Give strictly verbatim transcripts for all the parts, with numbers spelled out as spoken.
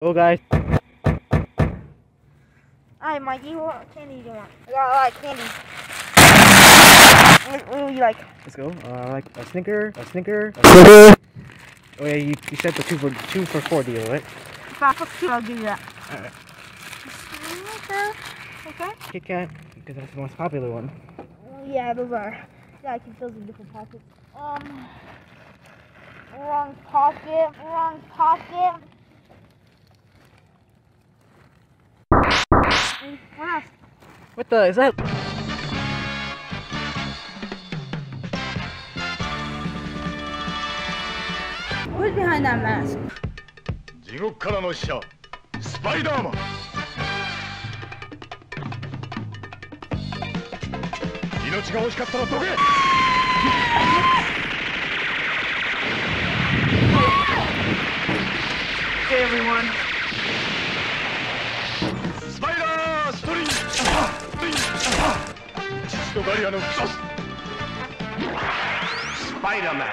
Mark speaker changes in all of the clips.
Speaker 1: Oh guys.
Speaker 2: Alright, Mikey, what candy do you want? I got a lot of candy. What, what do you like?
Speaker 1: Let's go. Uh, like a Snicker, a Snicker, a Snicker. Oh yeah, you, you said the two for two for four deal, right?
Speaker 2: If I put two, I'll give you that.
Speaker 1: Alright.
Speaker 2: Snicker. Okay.
Speaker 1: Kit Kat, because that's the most popular one.
Speaker 2: Oh, yeah, those are. Yeah, I can fill in different pockets. Um, wrong pocket, wrong pocket. And what else?
Speaker 1: What the is that?
Speaker 2: Who's behind that mask?
Speaker 3: 地獄からの使者スパイダーマン命が欲しかったらどけ
Speaker 1: Hey everyone.
Speaker 3: スパイダーストリンストリン父とガリアのクソススパイダーマン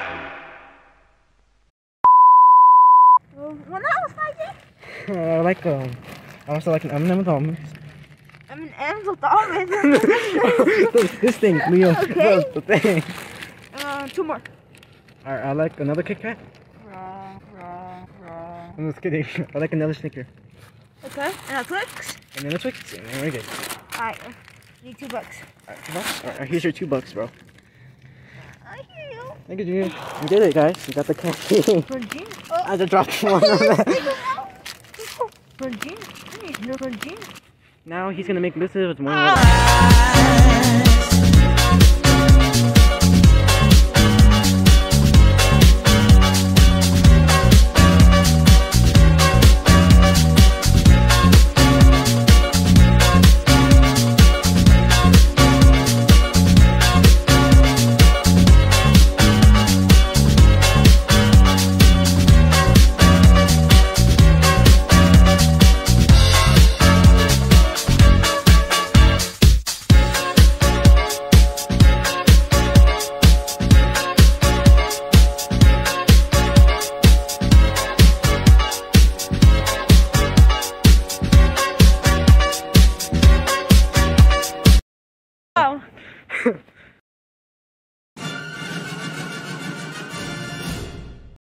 Speaker 2: Well, that was Mikey.
Speaker 1: Uh, I like um. I also like an M and M with almonds.
Speaker 2: I'm an M's with almonds.
Speaker 1: This thing, Leo.
Speaker 2: Okay.
Speaker 1: That's the thing.
Speaker 2: Uh, two more.
Speaker 1: Alright, I like another Kit Kat.
Speaker 2: Raw, raw, raw.
Speaker 1: I'm just kidding. I like another Snicker.
Speaker 2: Okay, and a Twix.
Speaker 1: And then a Twix. And then we're good.
Speaker 2: Alright, need two bucks.
Speaker 1: Alright, two bucks? Alright, here's your two bucks, bro.
Speaker 2: I hear you.
Speaker 1: Thank you, Junior. You did it, guys. You got the candy.
Speaker 2: Virgin.
Speaker 1: I just dropped one on that.
Speaker 2: Virgin. I need no Virgin.
Speaker 1: Now he's gonna make this with more.
Speaker 2: Ah.